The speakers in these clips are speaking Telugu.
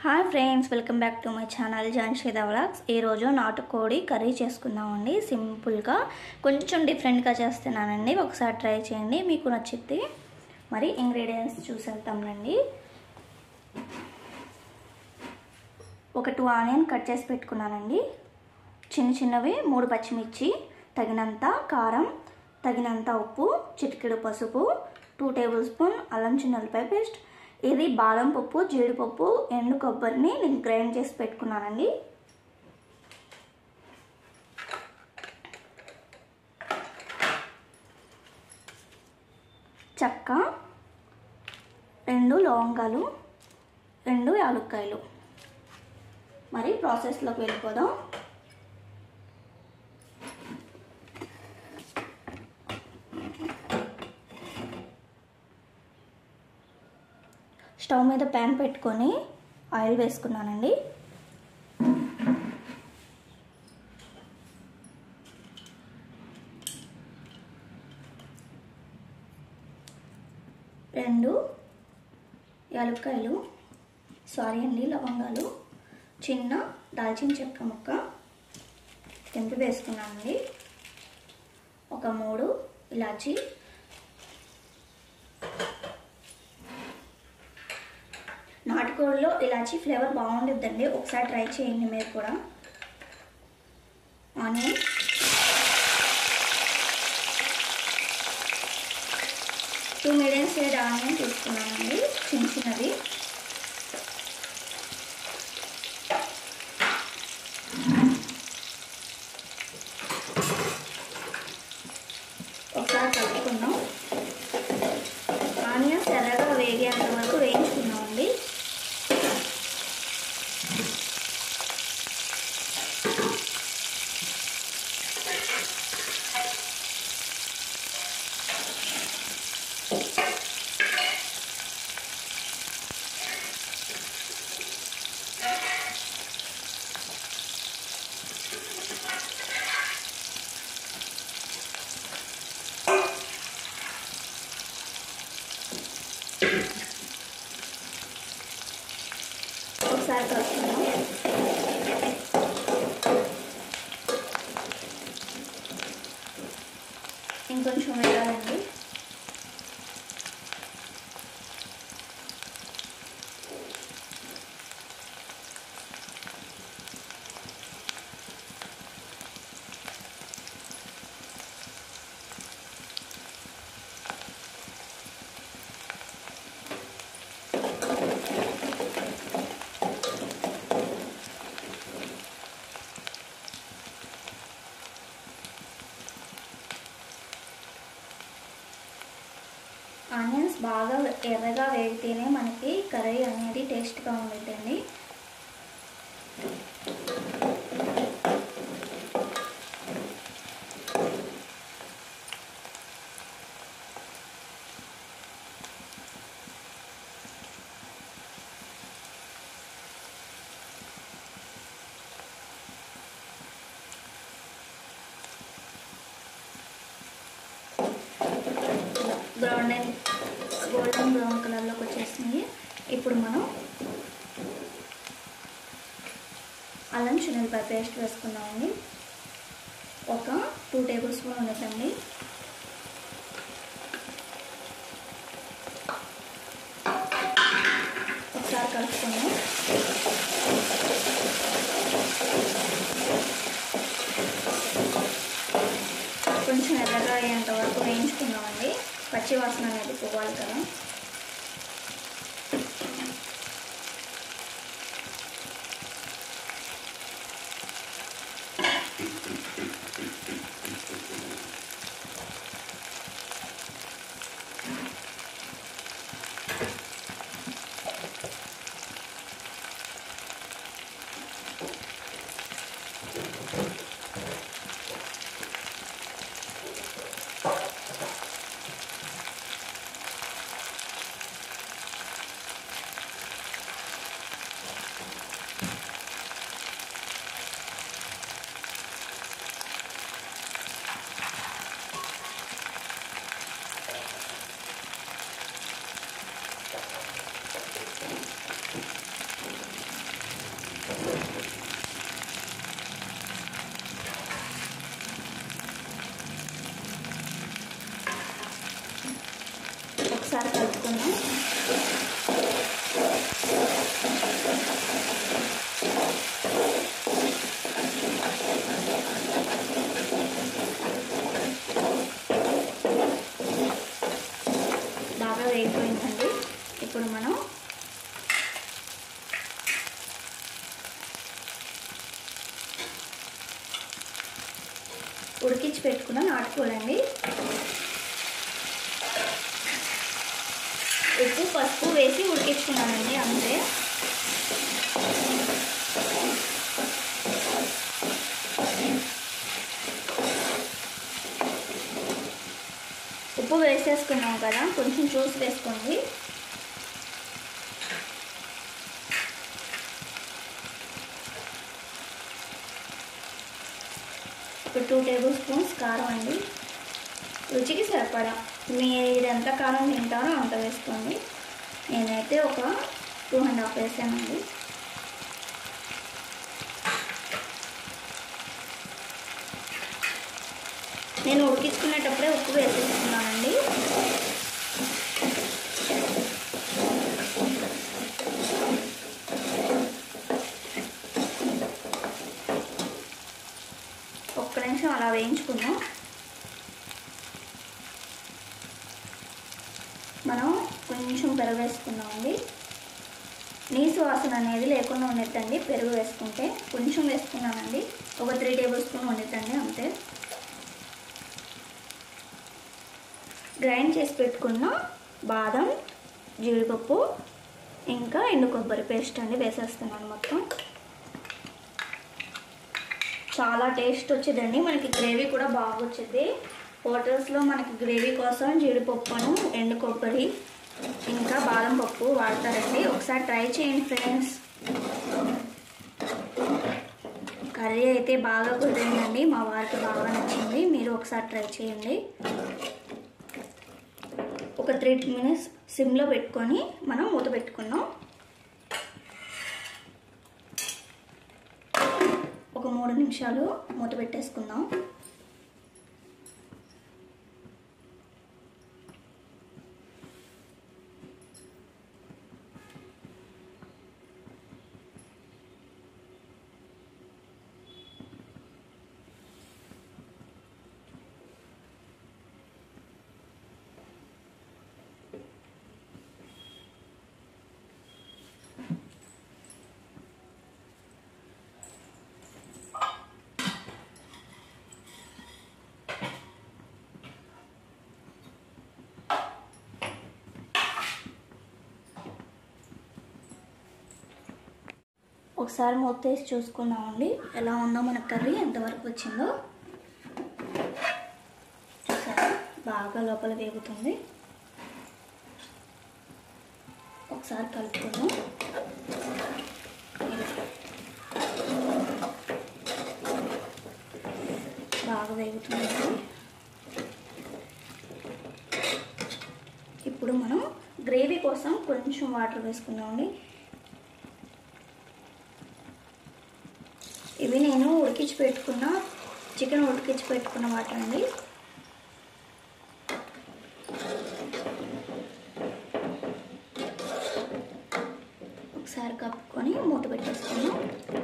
Hi friends, welcome back to my channel Janshida vlogs. ఈరోజు నాటుకోడి కర్రీ చేసుకుందామండి. సింపుల్గా కొంచెం డిఫరెంట్గా చేస్తున్నానండి. ఒకసారి ట్రై చేయండి, మీకు నచ్చితే. మరి ఇంగ్రీడియంట్స్ చూసేద్దామండి. ఒక 2 ఆనియన్ కట్ చేసి పెట్టుకున్నానండి. చిన్నవి 3 పచ్చిమిర్చి, తగినంత కారం, తగినంత ఉప్పు, చిటికెడు పసుపు, 2 టేబుల్ స్పూన్ అల్లం చిన్నుల్లిపాయ పేస్ట్. ఇది బాదం పప్పు, జీడిపప్పు, ఎండు కొబ్బరిని నేను గ్రైండ్ చేసి పెట్టుకున్నానండి. చెక్క, 2 లవంగాలు, 2 యాలక్కాయలు. మరి ప్రాసెస్లోకి వెళ్ళిపోదాం. స్టవ్ మీద ప్యాన్ పెట్టుకొని ఆయిల్ వేసుకున్నానండి. రెండు యాలక్కాయలు, లవంగాలు, చిన్న దాల్చిన చెక్క ముక్క తెంపి వేసుకున్నానండి. ఒక 3 ఇలాచీ, నాటుకోడిలో ఇలాచీ ఫ్లేవర్ బాగుంటుందండి, ఒకసారి ట్రై చేయండి మీరు కూడా. Onion, two medium size onion తీసుకున్నానండి, చిన్నవి. ఒకసారి కలుపుకుందాం. ఆనియన్స్ ఎర్రగా వేగేంత వరకు వేయించుకున్నామండి. ఒకసారి కలుపుకుందాం. ఇంకొంచెం వేయాలండి. ఆనియన్స్ బాగా ఎర్రగా వేగితేనే మనకి కర్రీ అనేది టేస్ట్గా ఉంటుందండి. గోల్డెన్ బ్రౌన్ కలర్లోకి వచ్చేసింది. ఇప్పుడు మనం అల్లం చిన్నుల్లిపాయ పేస్ట్ వేసుకున్నామండి. ఒక 2 టేబుల్ స్పూన్ ఉండదండి. ఒకసారి కలుపుకుందాం. కొంచెం ఎర్రగా అయ్యేంత వరకు వేయించుకున్నామండి. పచ్చి వాసన అనేది పోవాలి కదా. ఉడికించి పెట్టుకున్న నాటుకోడి అండి. ఉప్పు పసుపు వేసి ఉడికించుకున్నానండి అంతే. ఉప్పు వేసేసుకున్నాం కదా, కొంచెం చూసి వేసుకోండి. ఇప్పుడు 2 టేబుల్ స్పూన్స్ కారం అండి, రుచికి సరిపడా. మీరు ఎంత కారం తింటారో అంత వేసుకోండి. నేనైతే ఒక 2.5 వేసానండి. నేను ఉడికించుకునేటప్పుడే ఉప్పు వేసేసుకున్నానండి. ఒక్క నిమిషం అలా వేయించుకుందాం. మనం కొంచెం పెరుగు వేసుకుందామండి. నీసు వాసన అనేది లేకుండా ఉండేదండి పెరుగు వేసుకుంటే. కొంచెం వేసుకున్నానండి, ఒక 3 టేబుల్ స్పూన్ ఉండేదండి అంతే. గ్రైండ్ చేసి పెట్టుకున్న బాదం, జీడిపప్పు ఇంకా ఎండు కొబ్బరి పేస్ట్ అండి వేసేస్తున్నాను మొత్తం. చాలా టేస్ట్ వచ్చేదండి, మనకి గ్రేవీ కూడా బాగా వచ్చేది. హోటల్స్లో మనకి గ్రేవీ కోసం జీడిపప్పును, ఎండు కొబ్బరి ఇంకా బాదం పప్పు వాడతారండి. ఒకసారి ట్రై చేయండి ఫ్రెండ్స్. కర్రీ అయితే బాగా కుదిరిందండి, మా వారికి బాగా నచ్చింది. మీరు ఒకసారి ట్రై చేయండి. ఒక 3 మినిట్స్ సిమ్లో పెట్టుకొని మనం మూత పెట్టుకుందాం. ఒక 3 నిమిషాలు మూత పెట్టేసుకుందాం. ఒకసారి మూత తీసి చూసుకుందామండి ఎలా ఉందో మన కర్రీ, ఎంతవరకు వచ్చిందో. చూసారా, బాగా లోపల వేగుతుంది. ఒకసారి కలుపుకుందాం. బాగా వేగుతుంది. ఇప్పుడు మనం గ్రేవీ కోసం కొంచెం వాటర్ వేసుకుందామండి. ఇవి నేను ఉడికించి పెట్టుకున్న చికెన్ ఉడికించి పెట్టుకున్న వాటర్ అండి. ఒకసారి కప్పుకొని మూత పెట్టేసుకున్నాం.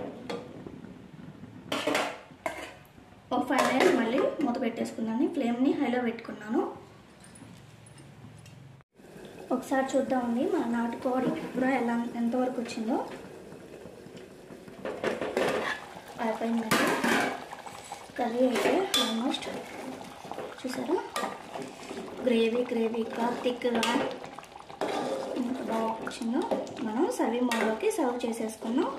ఒక 5 మినిట్స్ మళ్ళీ మూత పెట్టేసుకున్నాను. ఫ్లేమ్ని హైలో పెట్టుకున్నాను. ఒకసారి చూద్దామండి మన నాటుకోడి కూర ఎంతవరకు వచ్చిందో. అయిపోయిందండి కర్రీ అయితే ఆల్మోస్ట్. చూసారా, గ్రేవీగా థిక్గా ఎంత బాగా వచ్చిందో. మనం సర్వింగ్ బౌల్లోకి సర్వ్ చేసేసుకున్నాం.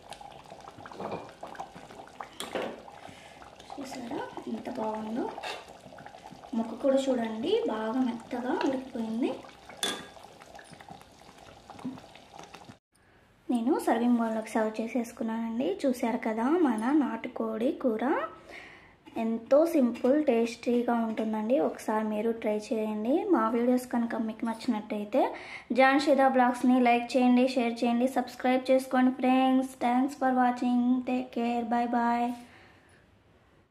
చూసారా ఎంత బాగుందో. ముక్క కూడా చూడండి బాగా మెత్తగా ఉడికిపోయింది. నేను సర్వింగ్ బౌల్లోకి సర్వ్ చేసేసుకున్నానండి. చూశారు కదా మన నాటుకోడి కూర ఎంతో సింపుల్ టేస్టీగా ఉంటుందండి. ఒకసారి మీరు ట్రై చేయండి. మా వీడియోస్ కనుక మీకు నచ్చినట్టయితే జాన్షిదా బ్లాగ్స్ని లైక్ చేయండి, షేర్ చేయండి, సబ్స్క్రైబ్ చేసుకోండి friends. Thanks for watching. Take care. Bye bye.